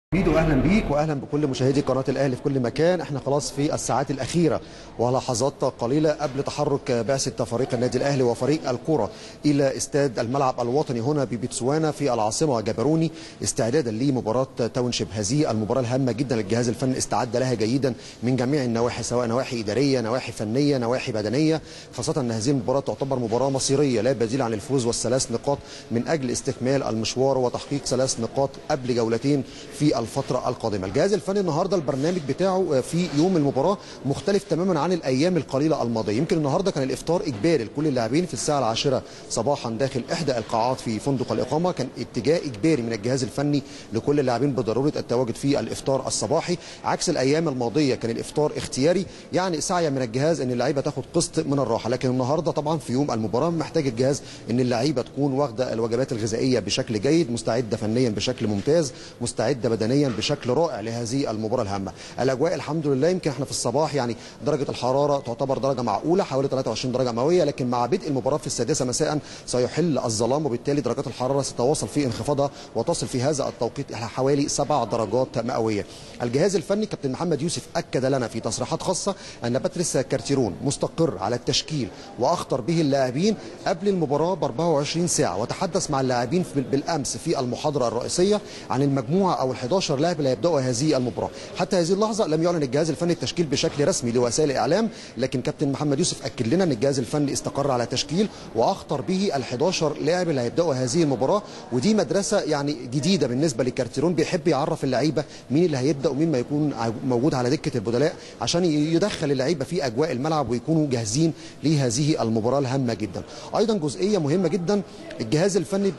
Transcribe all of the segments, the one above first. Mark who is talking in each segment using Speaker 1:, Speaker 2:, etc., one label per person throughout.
Speaker 1: ميدو، اهلا بيك واهلا بكل مشاهدي قناه الاهلي في كل مكان. احنا خلاص في الساعات الاخيره ولحظات قليله قبل تحرك بعثه فريق النادي الاهلي وفريق الكره الى استاد الملعب الوطني هنا ببتسوانا في العاصمه جابروني، استعدادا لمباراه تاونشيب. هذه المباراه الهامه جدا، الجهاز الفني استعد لها جيدا من جميع النواحي، سواء نواحي اداريه، نواحي فنيه، نواحي بدنيه، خاصه ان هذه المباراه تعتبر مباراه مصيريه لا بديل عن الفوز والثلاث نقاط من اجل استكمال المشوار وتحقيق ثلاث نقاط قبل جولتين في الفترة القادمة. الجهاز الفني النهارده البرنامج بتاعه في يوم المباراة مختلف تماما عن الأيام القليلة الماضية. يمكن النهارده كان الإفطار إجباري لكل اللاعبين في الساعة 10 صباحا داخل إحدى القاعات في فندق الإقامة. كان اتجاه إجباري من الجهاز الفني لكل اللاعبين بضرورة التواجد في الإفطار الصباحي، عكس الأيام الماضية كان الإفطار اختياري، يعني سعي من الجهاز إن اللعيبة تاخد قسط من الراحة. لكن النهارده طبعا في يوم المباراة محتاج الجهاز إن اللعيبة تكون واخدة الوجبات الغذائية بشكل جيد، مستعدة فنيا بشكل ممتاز، مستعدة بدنيا بشكل رائع لهذه المباراه الهامه. الاجواء الحمد لله، يمكن احنا في الصباح يعني درجه الحراره تعتبر درجه معقوله حوالي 23 درجه مئويه، لكن مع بدء المباراه في السادسه مساء سيحل الظلام، وبالتالي درجات الحراره ستواصل في انخفاضها وتصل في هذا التوقيت الى حوالي 7 درجات مئويه. الجهاز الفني كابتن محمد يوسف اكد لنا في تصريحات خاصه ان باتريس كارتيرون مستقر على التشكيل واخطر به اللاعبين قبل المباراه ب 24 ساعه، وتحدث مع اللاعبين بالامس في المحاضره الرئيسيه عن المجموعه او ال11 لاعب اللي هيبداوا هذه المباراه. حتى هذه اللحظه لم يعلن الجهاز الفني التشكيل بشكل رسمي لوسائل الاعلام، لكن كابتن محمد يوسف اكد لنا ان الجهاز الفني استقر على تشكيل واخطر به ال11 لاعب اللي هيبداوا هذه المباراه. ودي مدرسه يعني جديده بالنسبه لكارتيرون، بيحب يعرف اللعيبه مين اللي هيبدا ومين ما يكون موجود على دكه البدلاء عشان يدخل اللعيبه في اجواء الملعب ويكونوا جاهزين لهذه المباراه الهامه جدا. ايضا جزئيه مهمه جدا، الجهاز الفني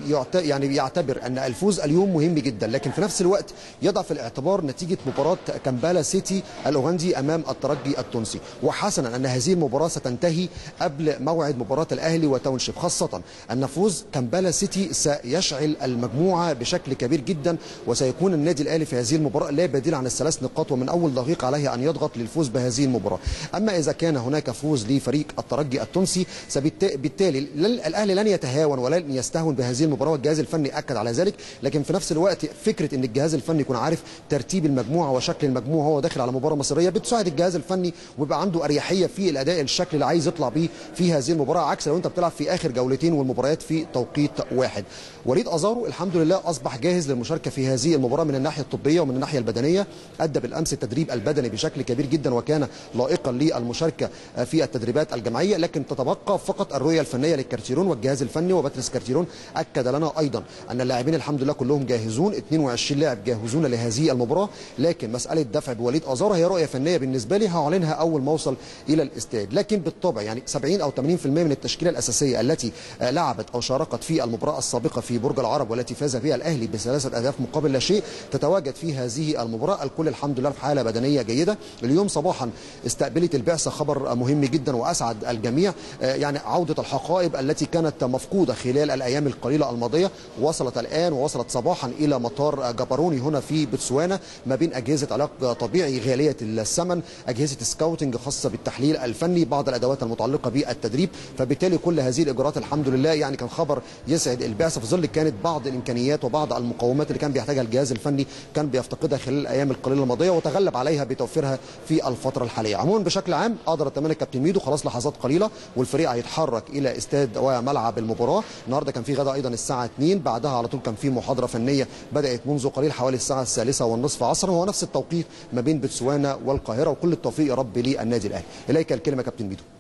Speaker 1: يعتبر ان الفوز اليوم مهم جدا، لكن في نفس الوقت يضع في الاعتبار نتيجه مباراه كامبالا سيتي الاوغندي امام الترجي التونسي، وحسنا ان هذه المباراه ستنتهي قبل موعد مباراه الاهلي وتاونشيب، خاصه ان فوز كامبالا سيتي سيشعل المجموعه بشكل كبير جدا، وسيكون النادي الاهلي في هذه المباراه لا بديل عن الثلاث نقاط، ومن اول دقيقه عليه ان يضغط للفوز بهذه المباراه. اما اذا كان هناك فوز لفريق الترجي التونسي بالتالي الاهلي لن يتهاون ولن يستهون بهذه المباراه، والجهاز الفني اكد على ذلك. لكن في نفس الوقت فكره ان الجهاز الفني يكون عارف ترتيب المجموعه وشكل المجموعه وهو داخل على مباراه مصريه بتساعد الجهاز الفني ويبقى عنده اريحيه في الاداء الشكل اللي عايز يطلع بيه في هذه المباراه، عكس لو انت بتلعب في اخر جولتين والمباريات في توقيت واحد. وليد ازارو الحمد لله اصبح جاهز للمشاركه في هذه المباراه من الناحيه الطبيه ومن الناحيه البدنيه، ادى بالامس التدريب البدني بشكل كبير جدا وكان لائقا للمشاركه في التدريبات الجماعيه، لكن تتبقى فقط الرؤيه الفنيه للكارتيرون والجهاز الفني. وباتريس كارتيرون اكد لنا ايضا ان اللاعبين الحمد لله كلهم جاهزون، 22 لاعب جاهزون لهذه المباراه، لكن مساله دفع بوليد ازارو هي رؤيه فنيه بالنسبه لي هعلنها اول ما اوصل الى الاستاد. لكن بالطبع يعني 70 او 80% من التشكيله الاساسيه التي لعبت او شاركت في المباراه السابقه في برج العرب والتي فاز فيها الاهلي بثلاثه اهداف مقابل لا شيء تتواجد في هذه المباراه. الكل الحمد لله في حاله بدنيه جيده. اليوم صباحا استقبلت البعثه خبر مهم جدا واسعد الجميع، يعني عوده الحقائب التي كانت مفقوده خلال الايام القليله الماضيه وصلت الان ووصلت صباحا الى مطار جابروني هنا في بتسوانا، ما بين اجهزه علاج طبيعي غاليه الثمن، اجهزه سكاوتنج خاصه بالتحليل الفني، بعض الادوات المتعلقه بالتدريب. فبالتالي كل هذه الاجراءات الحمد لله يعني كان خبر يسعد البعثه، في ظل كانت بعض الامكانيات وبعض المقومات اللي كان بيحتاجها الجهاز الفني كان بيفتقدها خلال الايام القليله الماضيه وتغلب عليها بتوفيرها في الفتره الحاليه. عموما بشكل عام اقدر اتمنى كابتن ميدو خلاص لحظات قليله والفريق هيتحرك الى استاد وملعب المباراه. النهارده كان في غدا ايضا الساعه 2، بعدها على طول كان في محاضره فنيه بدات منذ قليل حوالي الساعه 3:30 عصرا، وهو نفس التوقيت ما بين بتسوانا والقاهره. وكل التوفيق يا رب للنادي الاهلي. اليك الكلمه كابتن ميدو.